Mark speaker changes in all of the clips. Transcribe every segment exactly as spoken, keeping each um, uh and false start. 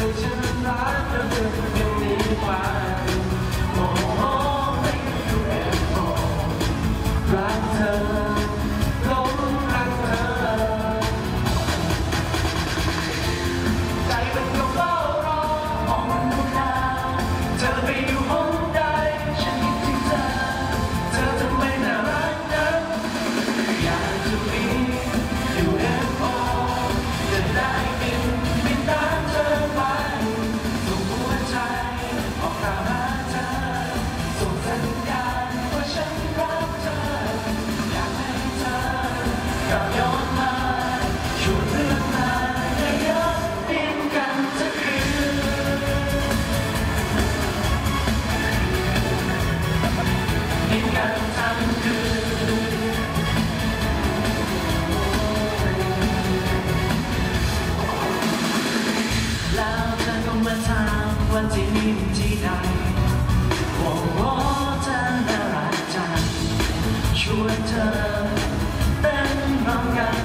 Speaker 1: วันที่นี่ที่ใดโอ้โหเธอน่ารักจังชวนเธอเต้นรำกัน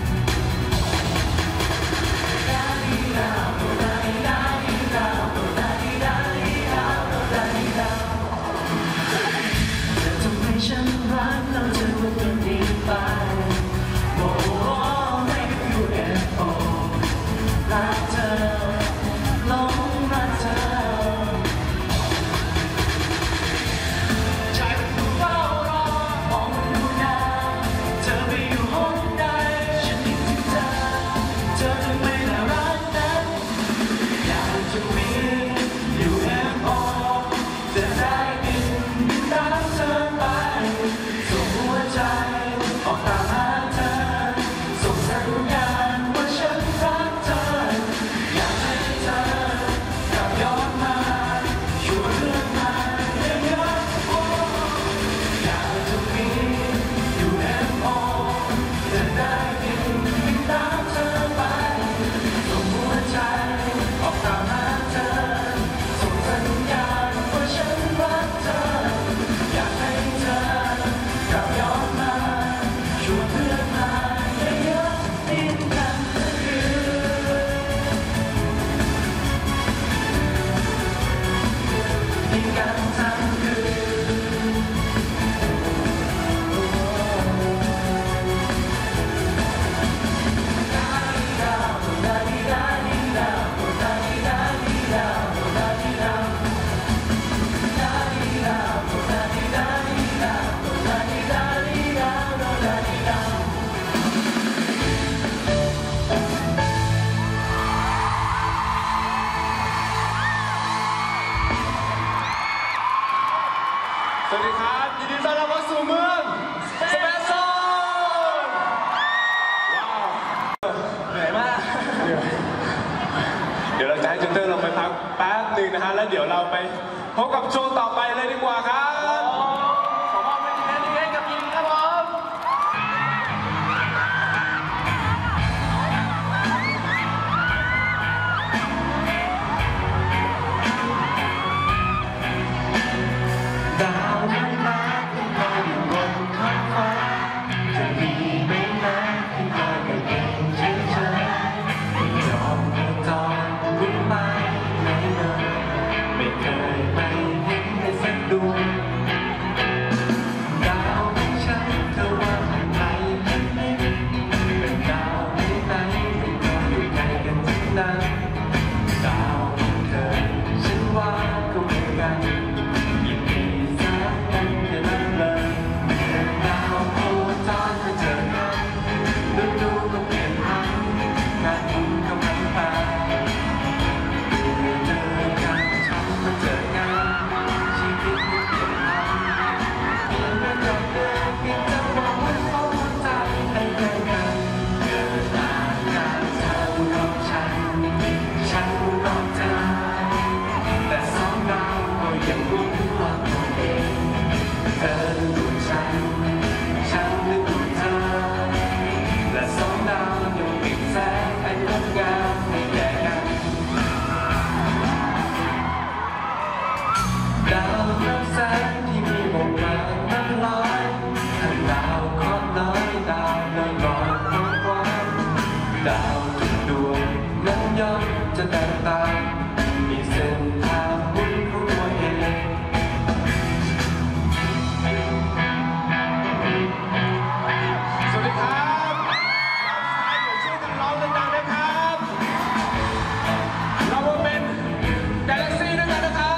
Speaker 1: ดาดีดาวดาดีดาดีดาวดาดีดาดีดาวดาดีดาวเธอทำให้ฉันรักแล้วเธอก็เป็นดีไปโอ้โหไม่ ยู เอฟ โอ รักเธอหลงรักเธอใจมันเฝ้ารอมองดูหน้าเธอไปอยู่ห้องใดฉันคิดถึงเธอเธอจะไม่น่ารักนั้นอยากจะมี ยู เอฟ โอ จะได้บินบินตามเธอไปส่งหัวใจออกตามหาเธอส่งสัญญาณว่าฉันรักเธออยากให้เธอกลับย้อนมาชวนเรื่องมาเยอะๆอยากจะมี ยู เอฟ โอ จะได้บินบินตามเธอไปส่งหัวใจออกตามหาเธอส่งสัญญาณว่าฉันรักเธออยากให้เธอกลับย้อนมาชวนเพื่อนมาเยอะๆบินกันทั้งคืนบินกันทั้งคืนดาดีดาวดาดีดาดีดาวดาดีดาดีดาวดาดีดาวดาดีดาวดาดีดาดีดาวดาดีดาดีดาวดาดีดาว
Speaker 2: สวัสดีครับยินดีต้อนรับเข้าสู่เมืองสเปซโซนว้าวเหนื่อยมากเดี๋ยวเราจะให้เจนเตอร์เราไปพักแป๊บหนึ่งนะฮะแล้วเดี๋ยวเราไปพบกับช่วงต่อไปเลยดีกว่าครับขอมอบเป็นทีมงานกับยินครับผม
Speaker 1: ดาวน้อยมาขึ้นมาอยู่บนท้องฟ้าจะมีไหมนะขึ้นมากันเองเฉยๆไม่ยอมให้ตอนรู้ไหมไหนเลยไม่เคยไปเห็นในสักดวงดาวของฉันเธอว่าข้างในนั้นเป็นดาวไหนๆไม่รู้อยู่ไกลกันทั้งนั้นดาวของเธอฉันว่าก็เหมือนกันยินดีสักกันแค่นั้นเลยดาวโคจรมาเจอกันฤดูก็เปลี่ยนผันงานบุญก็พันไปเจอกันฉันมาเจอกันชีวิตก็เปลี่ยนผันเปลี่ยนไปจากเดิมเพียงแต่ว่าวันเข้าใจให้ใกล้กันเกิดอาการเธอกับฉันฉันกับเธอแต่สองดาวก็ยังรู้ว่าตัวเองเธอดูฉันฉันดูเธอและสองดาวยังปิดแสงอันงดงามให้แก่กันดาวรับแสงที่มีบทบาทนั้นลอยทั้งดาวเคราะห์น้อยดาวน้อยลอยลอยดาวทุกดวงนั้นย่อมจะเดินตามมีเส้นทางบุญของตัวเอง
Speaker 2: สวัสดีครับช่วยกันร้องดังๆนะครับเราเป็น Galaxy ด้วยกันนะครับ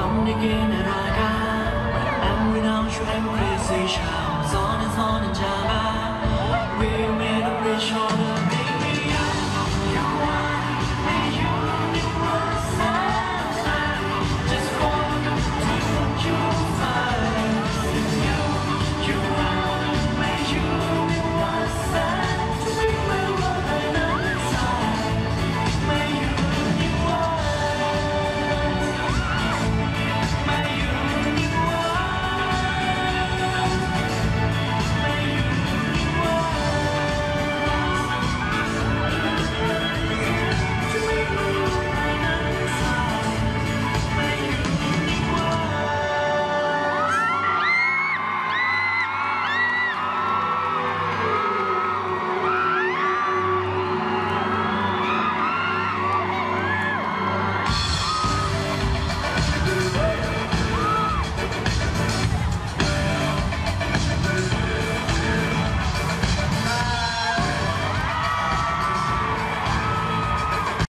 Speaker 1: And without you I'm crazy child 昨天昨天加班